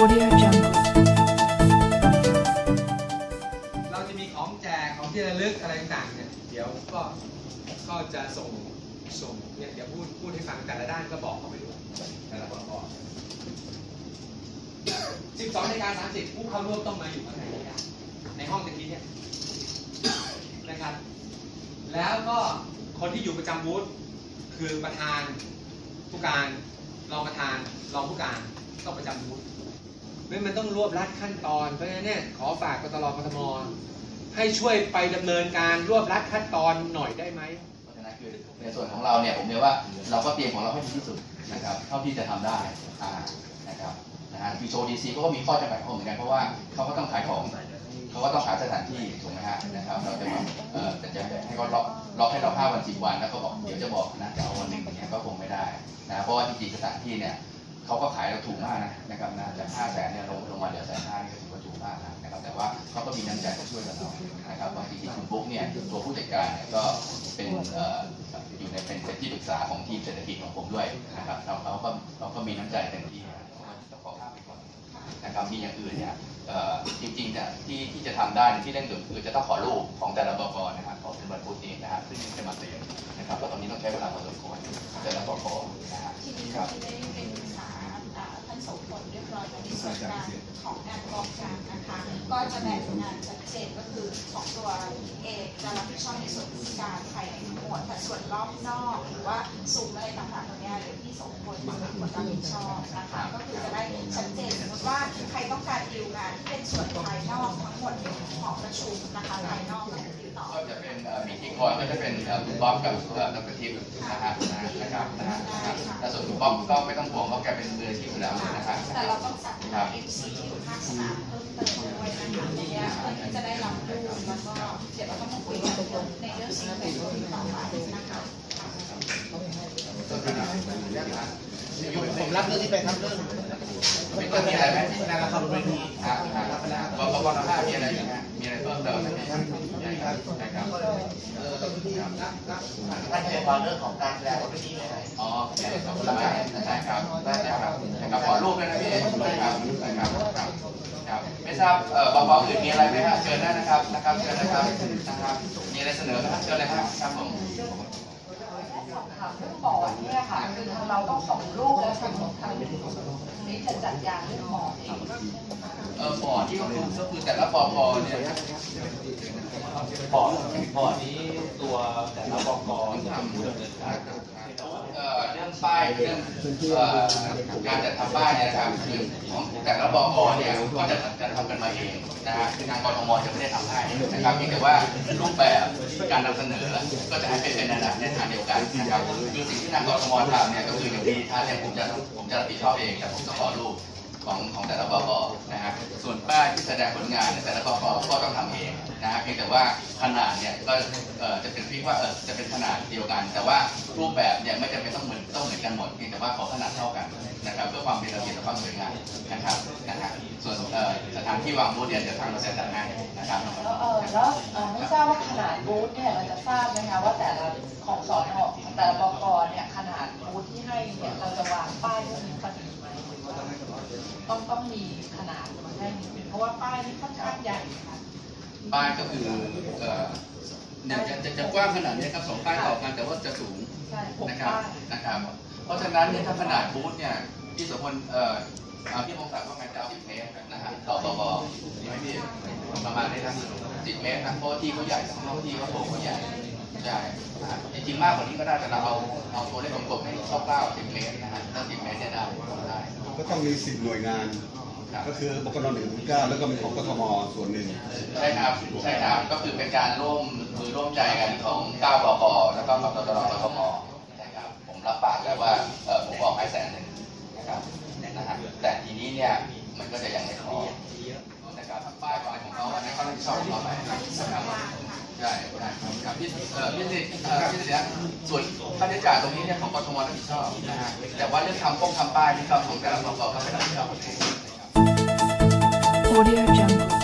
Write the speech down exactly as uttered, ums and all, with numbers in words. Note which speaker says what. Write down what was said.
Speaker 1: Audio Jungle
Speaker 2: เราจะมีของแจกของที่ระลึกอะไรต่างๆเนี่ยเดี๋ยวก็ก็จะส่งส่งเนี่ยเดี๋ยวพูดพูดให้ฟังแต่ละด้านก็บอกเขาไปด้วยแต่ละบอก สิบสองนาฬิกาสามสิบผู้เข้าร่วมต้องมาอยู่ข้างในนี้ในห้องตะกี้เนี่ยนะครับ แล้วก็คนที่อยู่ประจำบูธคือประธานผู้การรองประธานรองผู้การต้องประจำบูธไม่มันต้องรวบรัดขั้นตอนเพราะฉะนั้นเนี่ยขอฝากกตรกทมให้ช่วยไปดำเนินการรวบรัดขั้นตอนหน่อยได้ไหม
Speaker 3: เพราะฉะนั้นคือในส่วนของเราเนี่ยผมเรียกว่าเราก็เตรียมของเราให้ดีที่สุดนะครับเท่าที่จะทำได้อ่านะครับนะฮะคือโชว์ดีซีก็มีข้อจำกัดของเหมือนกันเพราะว่าเขาก็ต้องขายของเขาก็ต้องขายสถานที่ถูกไหมฮะนะครับเราจะเอ่อแต่จะให้เขาล็อกล็อกให้เราห้าวันสิบวันแล้วก็บอกเดี๋ยวจะบอกนะจะเอาวันหนึ่งอย่างเงี้ยก็คงไม่ได้นะเพราะว่าจริงๆสถานที่เนี่ยเขาก็ขายเราถูกมากนะนะครับนะจากห้าแสนเนี่ยลงลงมาเหลือแสนห้านี่ก็ถือว่าถูกมากนะครับแต่ว่าเขาก็มีน้ำใจจะช่วยเรานะครับบางทีคุณบุ๊กเนี่ยตัวผู้จัดการเนี่ยก็เป็นเอ่ออยู่ในเป็นเป็นที่ปรึกษาของทีมเศรษฐกิจของผมด้วยนะครับเขาเขาก็เขาก็มีน้ำใจเต็มที่ต้องขอข้ามไปก่อนนะครับมีอย่างอื่นเนี่ยจริงๆเนี่ยที่ที่จะทำได้ที่เร่งด่วนคือจะต้องขอรูปของแต่ละบก.นะครับของเป็นบัตรบูธเองนะฮะซึ่งจะมาเตรียมนะครับแล้วตอนนี้ต้องใช้เวลาพอสมควรแต่ละบก.นะฮะ
Speaker 4: ทีนี้เราได้เป็นปรึกษาท่านโสพลเรียบร้อยในส่วนการของงานกองกลางนะคะก็จะแบ่งงานชัดเจนก็คือของตัวเอกจะรับผิดชอบในส่วนการภายในทั้งหมดแต่ส่วนรอบนอกหรือว่าซุ้มอะไรต่างๆตรงนี้เดี๋ยวพี่โสพลจะเป็นคนรับผิดชอบนะคะก็คือจะได้ชัดเจนสมมติว่าใครต้องการดีลงานที่เป็นส่วนภายนอกทั้งหมดในหอประชุมนะคะภายนอกก็จะติดต่อ
Speaker 3: ก็จะเป็นมีที่คอยก็จะเป็นคุณบ๊อบกับดรทิพย์นะฮะนะครับนะฮะแต่ส่วนคุณบ๊อบก็ไม่ต้องห่วงเพราะแกเป็นมืออาชีพอยู่แล้วนะครับ
Speaker 4: แต่เราต้องสั่งงาน เอ็ม ซี ที่อยู่ภาคสนามเพิ่มเติมด้วยนะคะในนี้เพื่อที่จะได้รับรู้แล้วก็เดี๋ยวเราต้องมาคุยกันในเรื่องสิ่งแวดล้อมต่อไปนะคะ
Speaker 5: ผมรับเรื่องนี้ไปครับเรื่อง
Speaker 3: ไม่ต้องมีอะไรไหม
Speaker 5: การละครเวที
Speaker 3: ครับครับบก.น.ห้ามีอะไรอย่างเงี้ยมีอะไรเพิ่มเติมไหมครับครับครับ
Speaker 5: ท่านเกี่ยวกับเรื่องของการแปลเวทีเลย
Speaker 3: อ๋อขอบคุณมากได้ครับได้ครับนะครับขอรูปด้วยนะพี่ครับนะครับครับไม่ทราบบก.อื่นมีอะไรไหมครับเชิญได้นะครับนะครับเชิญนะครับนะครับมีอะไรเสนอไหมครับเชิญเลยครับครับผม
Speaker 6: ค่ะเรื่องหมอเนี่ยค่ะคือเราต้องส่งลูกแล้วทางทางนี้จะจัดการเรื่องหมอเอง
Speaker 3: เออหมอที่เขาดูก็คือแต่ละปพเนี่ย
Speaker 7: บอร์ดบอร์ดนี้ตัวแต่ละบก.ทำเรื่อง
Speaker 3: เรื่องป้ายเรื่องการจัดทำป้ายเนี่ยนะครับคือของแต่ละบก.เนี่ยก็จะจะทำกันมาเองนะฮะคืองานกทมจะไม่ได้ทำให้นะครับเพียงแต่ว่ารูปแบบการนำเสนอก็จะให้เป็นในระดับในทางเดียวกันนะครับคือสิ่งที่ทางกทมทำเนี่ยก็คืออย่างที่ท่านเนี่ยผมจะผมจะรับผิดชอบเองแต่ผมจะขอรูปของของแต่ละบก.นะฮะส่วนป้ายที่แสดงผลงานในแต่ละบก.ก็ต้องทำเองนะฮะเพียงแต่ว่าขนาดเนี่ยก็จะเป็นพิกว่าเออจะเป็นขนาดเดียวกันแต่ว่ารูปแบบเนี่ยไม่จำเป็นต้องเหมือนต้องเหมือนกันหมดเพียงแต่ว่าขอขนาดเท่ากันนะครับเพื่อความเป็นระเบียบและความสวยงามนะครับนะฮะส่วนสถานที่วางบูธเนี่ยเดี๋ยวทางเราจะจัดให้นะครับ
Speaker 6: แล้วเออแล้วไม่ทราบว่าขนาดบูธเนี่ยเราจะทราบไหมคะว่าแต่ละของสอนอแต่ละบก.เนี่ยขนาดบูธที่ให้เนี่ยเราจะวางป้ายเรื่องนี้พอดีไหมต้องต้องมีขนาดมาให้นิดนึงเพราะว่าป้ายนี่ค่อนข้างใหญ่ค่ะ
Speaker 3: ป้ายก็คือเนี่ยจะจะกว้างขนาดนี้ครับสองป้ายต่อกันแต่ว่าจะสูงนะครับนะครับเพราะฉะนั้นเนี่ยถ้าขนาดบูธเนี่ยที่สมมติเอ่อพี่พงศักดิ์ก็การจะเอาสิบเมตรนะฮะต่อบก.นี่ไม่พี่ประมาณนี้นะสิบเมตรนะเพราะที่เขาใหญ่ทั้งน้องที่เขาโถเขาใหญ่ใช่จริงๆมากกว่านี้ก็ได้แต่เราเอาเอาตัวเลขกลมๆให้คร่าวๆสิบเมตรนะฮะถ้าสิบเมตรเนี่ยได้ได้
Speaker 8: ก็ต้องมีสิบหน่วยงานก็คือบก.น.หนึ่งถึงเก้าแล้วก็มีของกทมส่วนหนึ่ง
Speaker 3: ใช่ครับใช่ครับก็คือเป็นการร่วมมือร่วมใจกันของเก้าบก.แล้วก็กตรกทมใช่ครับผมรับปากแล้วว่าเออผมบอกให้แสนหนึ่งนะครับนะฮะแต่ทีนี้เนี่ยมันก็จะยังไม่พอนะครับป้ายของเขาอันนี้เขาต้องชอบต่อไปนะครับใช่ครับพี่เอ่อพี่สิเอ่อพี่สิเนี่ยส่วนค่าใช้จ่ายตรงนี้เนี่ยของกทมรับผิดชอบนะฮะแต่ว่าเรื่องทำป้องทำป้ายที่เขาของแต่ละบก.เขาไม่รับผิดชอบ
Speaker 1: Audio Jungle